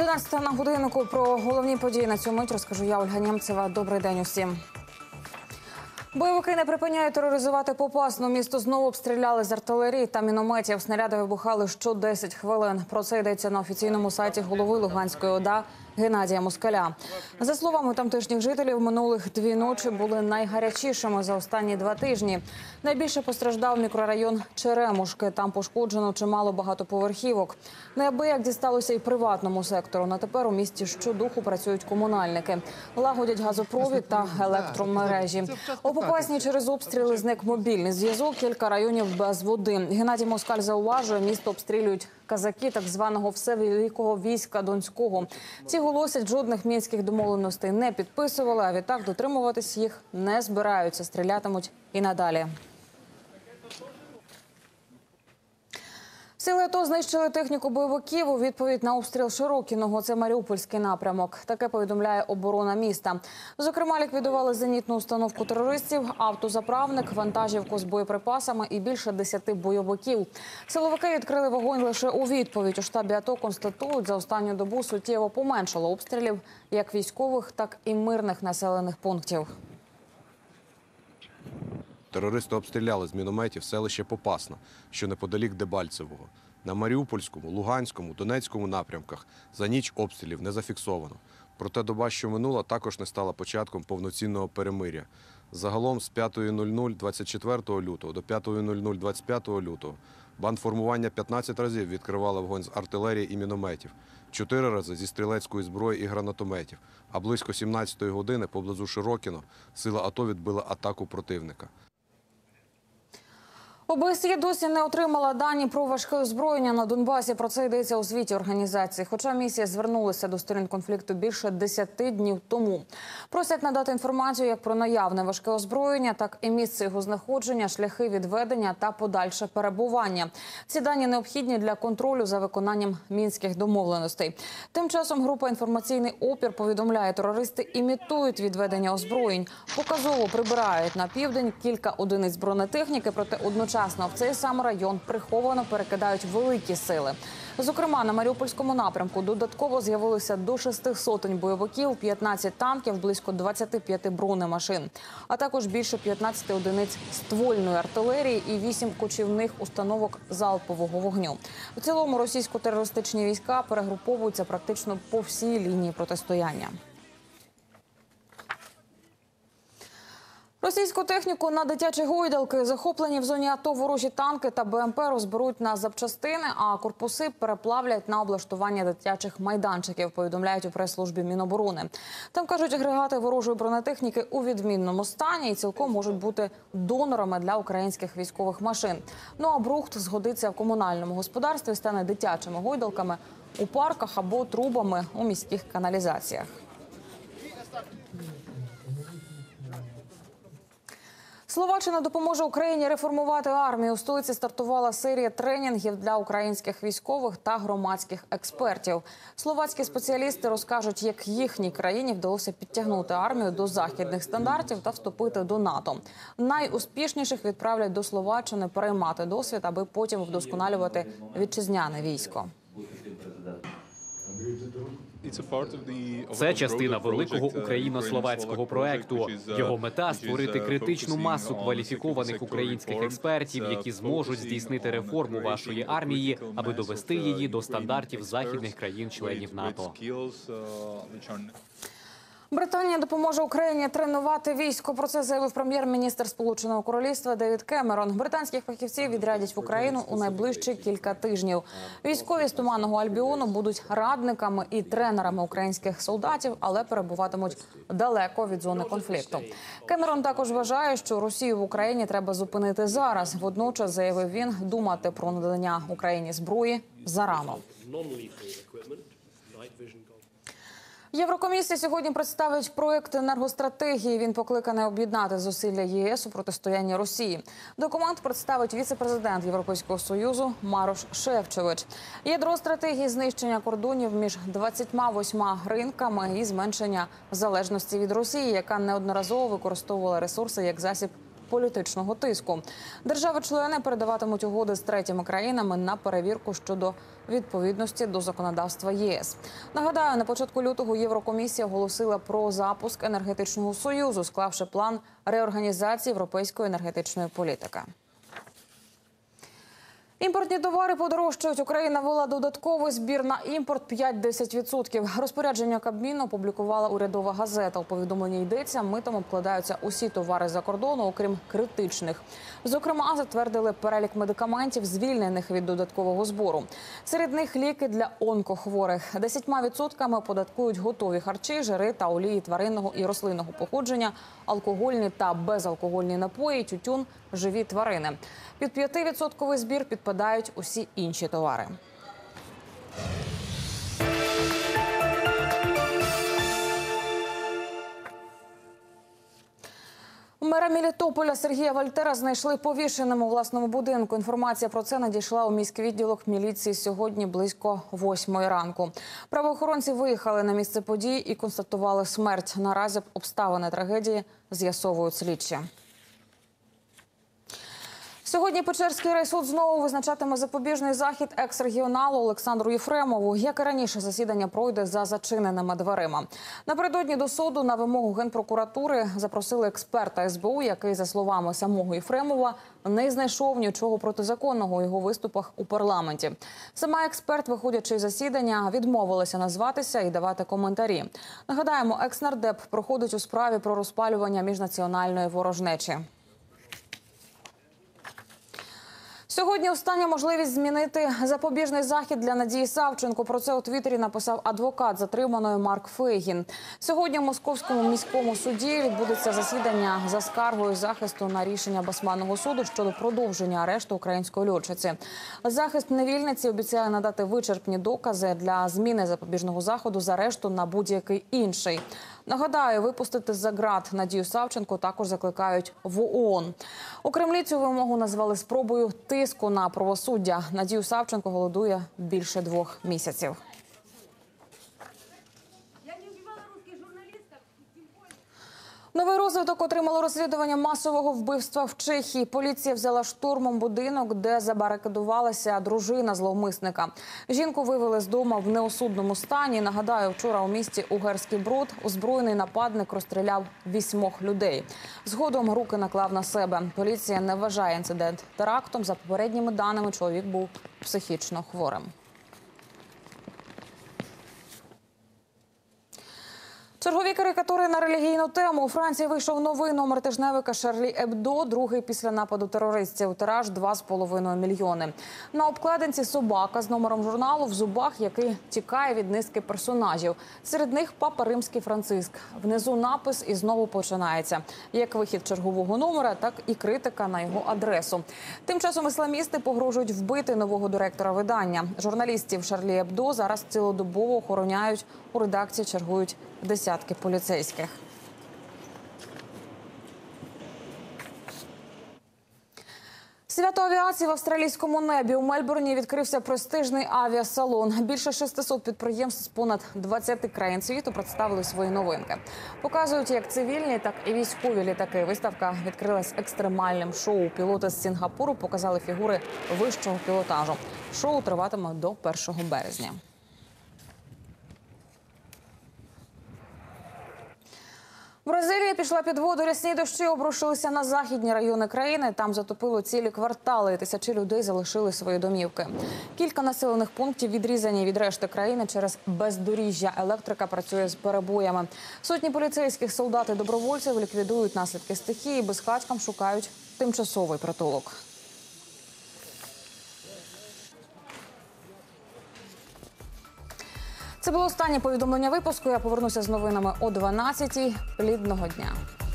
11 на годиннику. Про головні події на цю мить розкажу я, Ольга Нємцева. Добрий день усім. Бойовики не припиняють тероризувати Попасну. Місто знову обстріляли з артилерії та мінометів. Снаряди вибухали що 10 хвилин. Про це йдеться на офіційному сайті голови Луганської ОДА Геннадія Москаля. За словами тамтешніх жителів, минулих 2 ночі були найгарячішими за останні 2 тижні. Найбільше постраждав мікрорайон Черемушки. Там пошкоджено чимало багатоповерхівок. Неабияк дісталося і приватному сектору. На тепер у місті щодуху працюють комунальники. Лагодять газопровід та електромережі. У Попасній через обстріли зник мобільний зв'язок, кілька районів без води. Геннадій Москаль зауважує, місто обстрілюють казаки так званого Всевеликого війська Донського. Ці голосять, жодних мінських домовленостей не підписували, а відтак дотримуватись їх не збираються. Стрілятимуть і надалі. Сили АТО знищили техніку бойовиків у відповідь на обстріл Широкіного. Це Маріупольський напрямок. Таке повідомляє оборона міста. Зокрема, ліквідували зенітну установку терористів, автозаправник, вантажівку з боєприпасами і більше 10 бойовиків. Силовики відкрили вогонь лише у відповідь. У штабі АТО констатують, за останню добу суттєво поменшало обстрілів як військових, так і мирних населених пунктів. Терористи обстріляли з мінометів селище Попасна, що неподалік Дебальцевого. На Маріупольському, Луганському, Донецькому напрямках за ніч обстрілів не зафіксовано. Проте доба, що минула, також не стала початком повноцінного перемир'я. Загалом з 5:00 24 лютого до 5:00 25 лютого бандформування 15 разів відкривало вогонь з артилерії і мінометів, 4 рази зі стрілецької зброї і гранатометів, а близько 17-ї години поблизу Широкіно сили АТО відбили атаку противника. ОБСЄ досі не отримала дані про важке озброєння на Донбасі. Про це йдеться у звіті організації. Хоча місія звернулася до сторін конфлікту більше 10 днів тому. Просять надати інформацію як про наявне важке озброєння, так і місце його знаходження, шляхи відведення та подальше перебування. Ці дані необхідні для контролю за виконанням мінських домовленостей. Тим часом група «Інформаційний опір» повідомляє, терористи імітують відведення озброєнь. Показово прибирають на південь кілька одиниць бронетехніки, проте одночасно в цей самий район приховано перекидають великі сили. Зокрема, на Маріупольському напрямку додатково з'явилося до 6 сотень бойовиків, 15 танків, близько 25 бронемашин, а також більше 15 одиниць ствольної артилерії і 8 кочівних установок залпового вогню. В цілому російсько-терористичні війська перегруповуються практично по всій лінії протистояння. Російську техніку на дитячі гойдалки, захоплені в зоні АТО ворожі танки та БМП розберуть на запчастини, а корпуси переплавлять на облаштування дитячих майданчиків, повідомляють у прес-службі Міноборони. Там, кажуть, агрегати ворожої бронетехніки у відмінному стані і цілком можуть бути донорами для українських військових машин. Ну а брухт згодиться в комунальному господарстві, стане дитячими гойдалками у парках або трубами у міських каналізаціях. Словаччина допоможе Україні реформувати армію. У столиці стартувала серія тренінгів для українських військових та громадських експертів. Словацькі спеціалісти розкажуть, як їхній країні вдалося підтягнути армію до західних стандартів та вступити до НАТО. Найуспішніших відправлять до Словаччини переймати досвід, аби потім вдосконалювати вітчизняне військо. Це частина великого україно-словацького проекту. Його мета – створити критичну масу кваліфікованих українських експертів, які зможуть здійснити реформу вашої армії, аби довести її до стандартів західних країн-членів НАТО. Британія допоможе Україні тренувати військо. Про це заявив прем'єр-міністр Сполученого Королівства Девід Кемерон. Британських фахівців відрядять в Україну у найближчі кілька тижнів. Військові з Туманного Альбіону будуть радниками і тренерами українських солдатів, але перебуватимуть далеко від зони конфлікту. Кемерон також вважає, що Росію в Україні треба зупинити зараз. Водночас, заявив він, думати про надання Україні зброї зарано. Єврокомісія сьогодні представить проєкт енергостратегії. Він покликаний об'єднати зусилля ЄС у протистоянні Росії. Документ представить віце-президент Європейського Союзу Марош Шефчович. Ядро стратегії – знищення кордонів між 28 ринками і зменшення залежності від Росії, яка неодноразово використовувала ресурси як засіб політичного тиску. Держави-члени передаватимуть угоди з третіми країнами на перевірку щодо відповідності до законодавства ЄС. Нагадаю, на початку лютого Єврокомісія оголосила про запуск енергетичного союзу, склавши план реорганізації європейської енергетичної політики. Імпортні товари подорожчають. Україна ввела додатковий збір на імпорт 5-10%. Розпорядження Кабміну опублікувала урядова газета. У повідомленні йдеться, митом обкладаються усі товари за кордону, окрім критичних. Зокрема, затвердили перелік медикаментів, звільнених від додаткового збору. Серед них ліки для онкохворих. 10% оподаткують готові харчі, жири та олії тваринного і рослинного походження, алкогольні та безалкогольні напої, тютюн, живі тварини. Під 5% збір підпадають усі інші товари. Мера Мелітополя Сергія Вальтера знайшли повішеним у власному будинку. Інформація про це надійшла у міськвідділок міліції сьогодні близько 8-ї ранку. Правоохоронці виїхали на місце події і констатували смерть. Наразі обставини трагедії з'ясовують слідчі. Сьогодні Печерський райсуд знову визначатиме запобіжний захід екс-регіоналу Олександру Єфремову. Як і раніше, засідання пройде за зачиненими дверима. Напередодні до суду на вимогу Генпрокуратури запросили експерта СБУ, який, за словами самого Єфремова, не знайшов нічого протизаконного у його виступах у парламенті. Сама експерт, виходячи із засідання, відмовилася назватися і давати коментарі. Нагадаємо, екс-нардеп проходить у справі про розпалювання міжнаціональної ворожнечі. Сьогодні остання можливість змінити запобіжний захід для Надії Савченко. Про це у Твіттері написав адвокат затриманої Марк Фейгін. Сьогодні в Московському міському суді відбудеться засідання за скаргою захисту на рішення Басманного суду щодо продовження арешту української льотчиці. Захист невільниці обіцяє надати вичерпні докази для зміни запобіжного заходу з арешту на будь-який інший. Нагадаю, випустити за ґрат Надію Савченко також закликають в ООН. У Кремлі цю вимогу назвали спробою тиску на правосуддя. Надію Савченко голодує більше 2 місяців. Новий розвиток отримало розслідування масового вбивства в Чехії. Поліція взяла штурмом будинок, де забарикадувалася дружина зловмисника. Жінку вивели з дому в неосудному стані. Нагадаю, вчора у місті Угерський Брод озброєний нападник розстріляв 8 людей. Згодом руки наклав на себе. Поліція не вважає інцидент терактом. За попередніми даними, чоловік був психічно хворим. Чергові карикатури на релігійну тему. У Франції вийшов новий номер тижневика «Шарлі Ебдо», другий після нападу терористів. Тираж – 2,5 мільйони. На обкладинці собака з номером журналу в зубах, який тікає від низки персонажів. Серед них папа Римський Франциск. Внизу напис і знову починається. Як вихід чергового номера, так і критика на його адресу. Тим часом ісламісти погрожують вбити нового директора видання. Журналістів «Шарлі Ебдо» зараз цілодобово охороняють. У редакції чергують десятки поліцейських. Свято авіації в австралійському небі. У Мельбурні відкрився престижний авіасалон. Більше 600 підприємств з понад 20 країн світу представили свої новинки. Показують як цивільні, так і військові літаки. Виставка відкрилась екстремальним шоу. Пілоти з Сінгапуру показали фігури вищого пілотажу. Шоу триватиме до 1 березня. Бразилія пішла під воду. Рясні дощі обрушилися на західні райони країни. Там затопило цілі квартали. Тисячі людей залишили свої домівки. Кілька населених пунктів відрізані від решти країни через бездоріжжя. Електрика працює з перебоями. Сотні поліцейських, солдат і добровольців ліквідують наслідки стихії. Безхатькам шукають тимчасовий притулок. Це було останнє повідомлення випуску. Я повернуся з новинами о 12-й. Плідного дня.